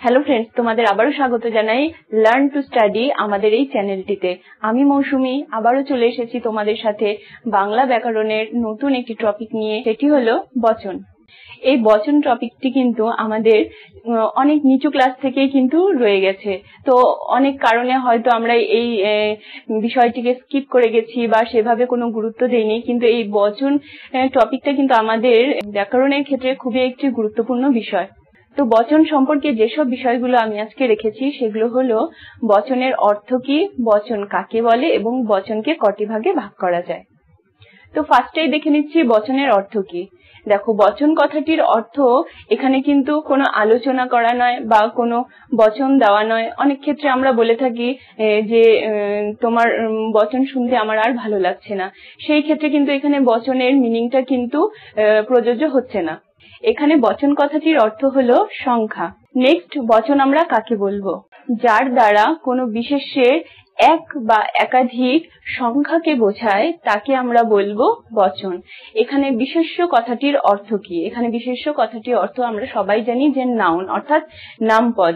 Hello friends, তোমাদের আবারও স্বাগত জানাই লার্ন টু স্টাডি আমাদের এই চ্যানেলটিতে। আমি মৌসুমী আবারও চলে এসেছি তোমাদের সাথে বাংলা ব্যাকরণের নতুন একটি টপিক নিয়ে, সেটি হলো বচন। এই বচন টপিকটি কিন্তু আমাদের অনেক নিচু ক্লাস থেকেই কিন্তু রয়ে গেছে। তো অনেক কারণে হয়তো আমরা এই বিষয়টিকে স্কিপ করে গেছি বা সেভাবে কোনো গুরুত্ব দেইনি, কিন্তু এই বচন টপিকটা কিন্তু আমাদের ব্যাকরণের ক্ষেত্রে খুবই একটি গুরুত্বপূর্ণ বিষয়। তো বচন সম্পর্কে যেসব বিষয়গুলো আমি আজকে রেখেছি সেগুলো হলো বচনের অর্থ কি, বচন কাকে বলে এবং বচনকে কটি ভাগে ভাগ করা যায়। তো ফার্স্টেই দেখে নিচ্ছি বচনের অর্থ কি। দেখো, বচন কথাটির অর্থ এখানে কিন্তু কোনো আলোচনা করা নয় বা কোনো বচন দেওয়া নয়। অনেক ক্ষেত্রে আমরা বলে থাকি যে তোমার বচন শুনতে আমার আর ভালো লাগছে না, সেই ক্ষেত্রে কিন্তু এখানে বচনের মিনিংটা কিন্তু প্রযোজ্য হচ্ছে না। এখানে বচন কথাটির অর্থ হলো সংখ্যা। নেক্সট, বচন আমরা কাকে বলবো? যার দ্বারা কোনো বিশেষ্যের এক বা একাধিক সংখ্যাকে বোঝায় তাকে আমরা বলবো বচন। এখানে বিশেষ্য কথাটির অর্থ কি? এখানে বিশেষ্য কথাটির অর্থ আমরা সবাই জানি যে নাউন, অর্থাৎ নামপদ।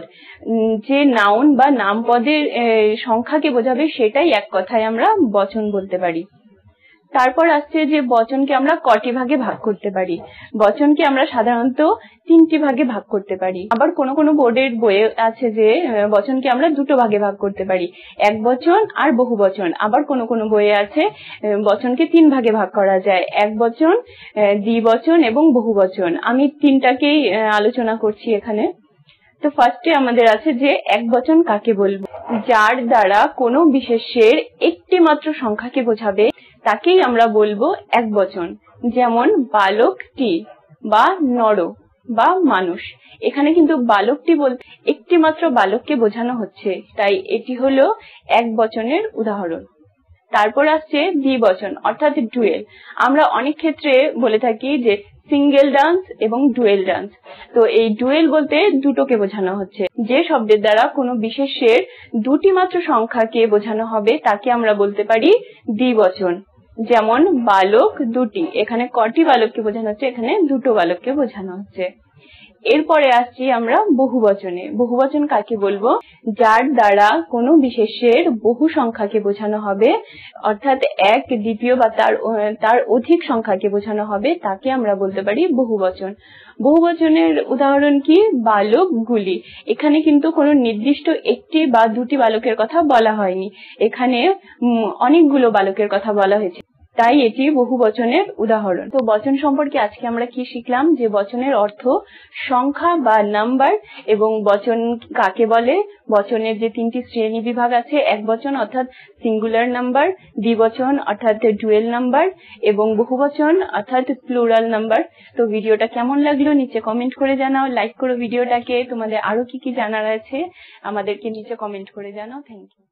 যে নাউন বা নামপদের সংখ্যাকে বোঝাবে সেটাই এক কথায় আমরা বচন বলতে পারি। তারপর আসছে যে বচনকে আমরা কটি ভাগে ভাগ করতে পারি। বচনকে আমরা সাধারণত 3টি ভাগে ভাগ করতে পারি। আবার কোনো কোনো বোর্ডের বইয়ে আছে যে বচনকে আমরা 2টো ভাগে ভাগ করতে পারি, একবচন আর বহুবচন। আবার কোনো কোনো বইয়ে আছে বচনকে 3 ভাগে ভাগ করা যায়, একবচন, দ্বিবচন এবং বহুবচন। আমি 3টাকেই আলোচনা করছি এখানে। তো ফার্স্টে আমাদের আছে যে একবচন কাকে বলবো? যার দ্বারা কোনো বিশেষ্যের একটি মাত্র সংখ্যাকে বোঝাবে তাকেই আমরা বলবো একবচন। যেমন বালকটি বা নর বা মানুষ। এখানে কিন্তু বালকটি বলতে একটি মাত্র বালককে বোঝানো হচ্ছে, তাই এটি হলো একবচনের উদাহরণ। তারপর আসছে দ্বিবচন অর্থাৎ ডুয়েল। আমরা অনেক ক্ষেত্রে বলে থাকি যে সিঙ্গেল ডান্স এবং ডুয়েল ডান্স। তো এই ডুয়েল বলতে দুটোকে বোঝানো হচ্ছে। যে শব্দের দ্বারা কোনো বিশেষ্যের 2টি মাত্র সংখ্যাকে বোঝানো হবে তাকে আমরা বলতে পারি দ্বিবচন। যেমন বালক দুটি, এখানে কটি বালককে বোঝানো হচ্ছে? এখানে 2টো বালককে বোঝানো হচ্ছে। এরপরে আসছি আমরা বহুবচনে। বহুবচন কাকে বলবো? যার দ্বারা কোনো বিশেষ্যের বহু সংখ্যাকে বোঝানো হবে, অর্থাৎ এক, দ্বিতীয় বা তার অধিক সংখ্যাকে বোঝানো হবে, তাকে আমরা বলতে পারি বহুবচন। বহুবচনের উদাহরণ কি? বালকগুলি। এখানে কিন্তু কোনো নির্দিষ্ট একটি বা 2টি বালকের কথা বলা হয়নি, এখানে অনেকগুলো বালকের কথা বলা হয়েছে, তাই এটি বহুবচনের উদাহরণ। তো বচন সম্পর্কে আজকে আমরা কি শিখলাম? যে বচনের অর্থ সংখ্যা বা নাম্বার, এবং বচন কাকে বলে, বচনের যে 3টি শ্রেণী বিভাগ আছে, একবচন অর্থাৎ সিঙ্গুলার নাম্বার, দ্বিবচন অর্থাৎ ডুয়েল নাম্বার এবং বহুবচন অর্থাৎ প্লুরাল নাম্বার। তো ভিডিওটা কেমন লাগলো নিচে কমেন্ট করে জানাও, লাইক করো ভিডিওটাকে। তোমাদের আরো কি কি জানার আছে আমাদেরকে নিচে কমেন্ট করে জানাও। Thank you.